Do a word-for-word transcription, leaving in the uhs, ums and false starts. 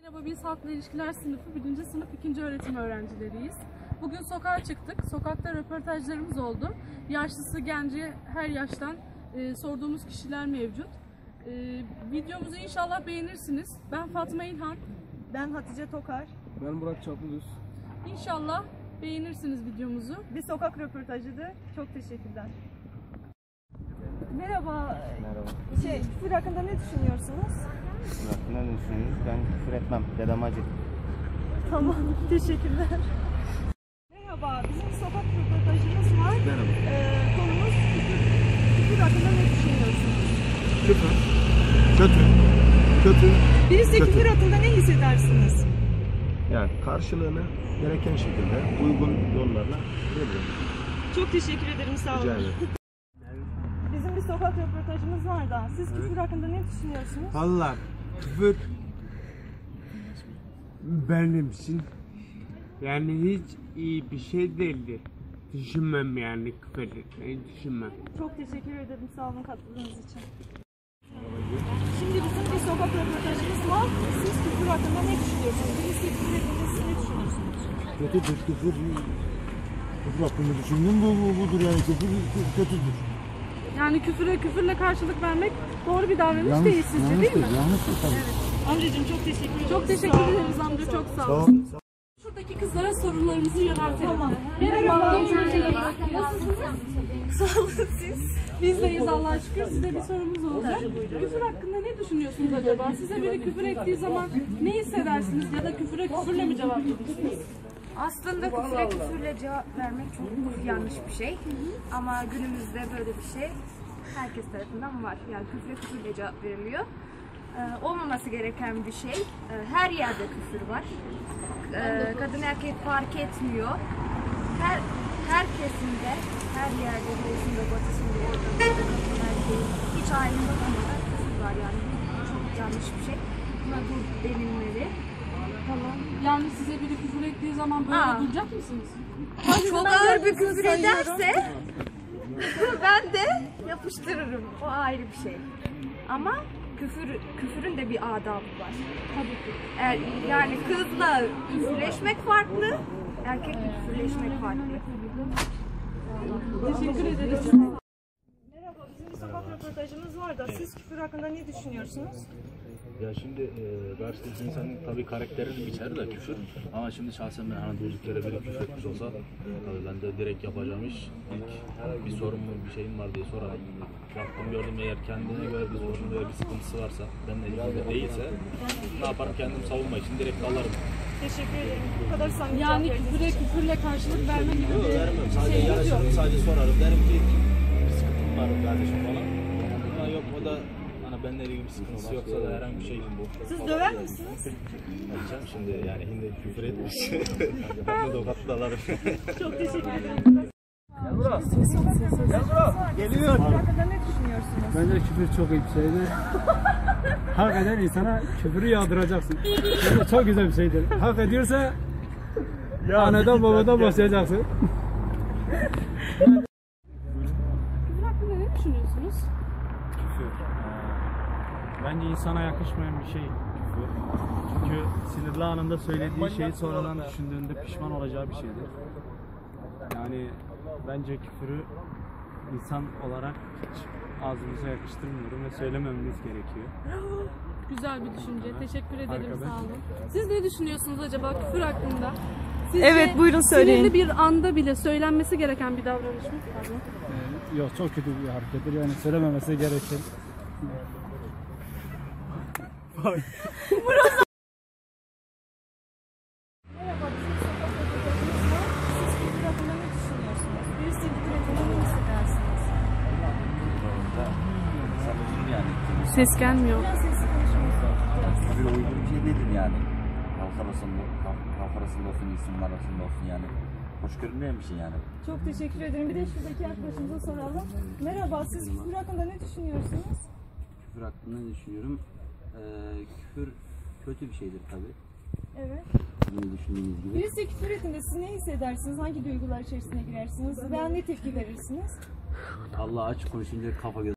Merhaba, biz Halkla İlişkiler Sınıfı birinci sınıf ikinci öğretim öğrencileriyiz. Bugün sokağa çıktık. Sokakta röportajlarımız oldu. Yaşlısı, genci, her yaştan e, sorduğumuz kişiler mevcut. E, videomuzu inşallah beğenirsiniz. Ben Fatma İlhan. Ben Hatice Tokar. Ben Burak Çaplıdüz. İnşallah beğenirsiniz videomuzu. Bir sokak röportajıydı. Çok teşekkürler. Merhaba. Merhaba. Şey, küfür hakkında ne düşünüyorsunuz? Küfür hakkında ne düşünüyorsunuz? Ben küfür etmem. Dedem acı. Tamam, teşekkürler. Merhaba, bizim sokak röportajımız var. Merhaba. Ee, konumuz küfür. Küfür hakkında ne düşünüyorsunuz? Küfür. Kötü. Kötü. Birisi Kötü. küfür hakkında ne hissedersiniz? Yani karşılığını gereken şekilde uygun yollarla veriyorum. Çok teşekkür ederim, sağ olun. Rica ederim. Bizim bir sokak röportajımız var da siz Evet. küfür hakkında ne düşünüyorsunuz? Valla küfür benim için yani hiç iyi bir şey değildi. Düşünmem yani küfür etmeyi düşünmem. Çok teşekkür ederim, sağ olun katıldığınız için. Şimdi bizim bir sokak röportajımız var. Siz küfür hakkında ne düşünüyorsunuz? Birisi küfür ettiğinde siz ne düşünüyorsunuz? Kötüdür, küfür. Küfür hakkında düşündüğüm bu, bu budur yani küfür kötüdür. Yani küfüre küfürle karşılık vermek doğru bir davranış Yanlış, değil sizce, değil mi? yanlıştır, yanlıştır tabii. Amcacığım çok teşekkür ederim. Çok teşekkür ederiz amca, çok sağ Sağ ol. olun. Şuradaki kızlara sorularımızı yöneltelim. Tamam. Merhaba. Nasılsınız? Sağ olun siz. Bizdeyiz Allah'a şükür. Size bir sorumuz olacak. Küfür hakkında ne düşünüyorsunuz acaba? Size biri küfür ettiği zaman ne hissedersiniz ya da küfüre küfürle mi cevap verirsiniz? Aslında küfüre küfürle cevap vermek çok yanlış bir şey. Ama günümüzde böyle bir şey herkes tarafından var. Yani küfüre küfürle cevap veriliyor. Ee, olmaması gereken bir şey. Ee, her yerde küfür var. Ee, kadın erkek fark etmiyor. Her her kesimde, her yerde, doğusunda, batısında, orada, kadın erkeği hiç ayrımda olmadan küfür var. Yani bu çok yanlış bir şey. Buna dur denilmeli. Tamam. Yani size biri küfür ettiği zaman böyle Aa. duracak mısınız? Çok ağır bir küfür ederse ben de yapıştırırım. O ayrı bir şey. Ama küfür küfürün de bir adabı var. Tabii ki. Er, yani kızla küfürleşmek farklı, erkekle küfürleşmek farklı. Teşekkür ederiz. Merhaba, bizim bir sokak röportajımız var da siz küfür hakkında ne düşünüyorsunuz? Ya şimdi e, karşıdaki insanın tabii karakterini biçer de küfür. Ama şimdi şahsen ben hani durduk yere biri küfür etmiş olsa tabii ben de direkt yapacağım iş ilk bir sorun mu bir şeyim var diye sorarım. Baktım gördüm eğer kendine göre bir sorun veya bir sıkıntısı varsa benimle ilgili değilse ne yaparım, kendim savunma için direkt alarım. Teşekkür ederim. Bu kadar samimi Yani cevap küfüre verdiğiniz için. küfürle karşılık verme gibi Yok, bir vermem. Sadece şeyimiz yok. yarışırım, sadece sorarım. Derim ki bir sıkıntım var kardeşim falan. Ama yok o da hani benimle ilgili bir sıkıntısı yoksa da herhangi bir şey bu. Siz döver misiniz? Yapacağım şimdi yani hindi küfür etmiş. Ben de tokatla alarım. Çok teşekkür ederim. Geliyor. Küfür hakkında ne düşünüyorsunuz? Bence küfür çok iyi bir şeydir. Hakikaten insana küfürü yağdıracaksın. Yani çok güzel bir şeydir. Hak ediyorsa anadan babadan başlayacaksın. Küfür hakkında ne düşünüyorsunuz? Küfür. Bence insana yakışmayan bir şey küfür. Çünkü sinirli anında söylediği şeyi sonradan düşündüğünde pişman olacağı bir şeydir. Yani bence küfürü insan olarak hiç ağzımıza yakıştırmıyorum ve söylemememiz gerekiyor. Güzel bir düşünce. Teşekkür ederim. Harika, Sağ olun. Siz ne düşünüyorsunuz acaba küfür hakkında? Sizce Evet, buyurun söyleyin. Sinirli bir anda bile söylenmesi gereken bir davranış mı? Pardon. Ee, yok çok kötü bir harekettir yani söylememesi gerekir. Merhaba, bizim sokak röportajımız var. Siz küfür hakkında ne düşünüyorsunuz? Birisi küfür ettiğinde ne hissedersiniz? yani. Ses gelmiyor. Biraz sesli konuşmanızı biraz. Küfür uygun bir şey değildir yani. Halk arasında, halk, halk arasında olsun, insanlar arasında olsun yani. Hoş görünmeyen bir şey yani. Çok teşekkür ederim. Bir de şuradaki arkadaşımıza soralım. Merhaba, siz küfür hakkında ne düşünüyorsunuz? Küfür hakkında ne düşünüyorum? Ee, küfür kötü bir şeydir tabii. Evet. Sizin düşündüğünüz gibi. Birisi küfür ettiğinde siz ne hissedersiniz? Hangi duygular içerisine girersiniz? Veya ne tepki verirsiniz? Allah açık konuşunca kafa göz